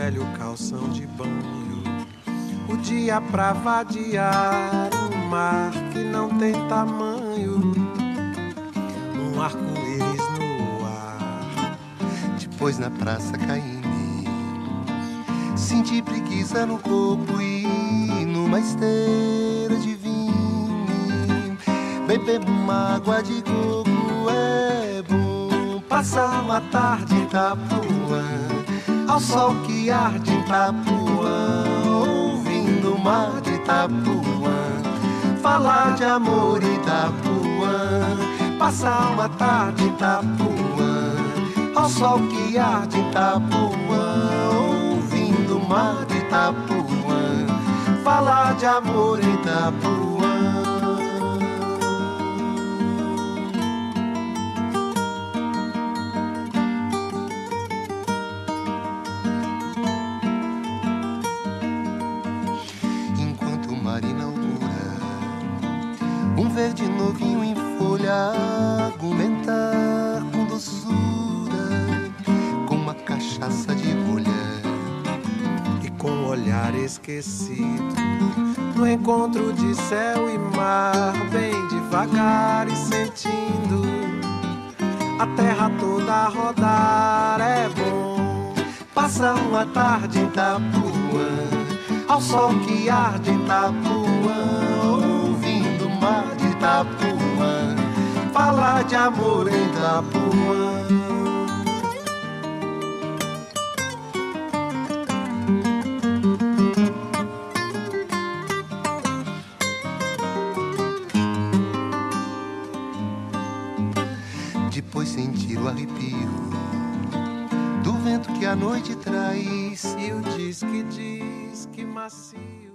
velho calção de banho. O dia pra vadiar um mar que não tem tamanho. Um arco-íris no ar. Depois na praça caí-me, senti preguiça no corpo e numa esteira de vinho. Beber uma água de coco é bom. Passar uma tarde em Itapuã, ao sol que arde em Itapuã, ouvindo o mar de Itapuã, falar de amor em Itapuã. Passar uma tarde em Itapuã, ao sol que arde em Itapuã, ouvindo o mar de Itapuã, falar de amor em Itapuã. Enquanto o mar inaugura um verde novinho em folha, argumentar com doçura, com uma cachaça de rolha E com o olhar esquecido, no encontro de céu e mar, bem devagar e sentindo a terra toda a rodar. É bom passar uma tarde em Itapuã, ao sol que arde em Itapuã, ouvindo o mar de Itapuã, falar de amor em Itapuã. Depois sentir o arrepio do vento que a noite traz, e o diz que macio.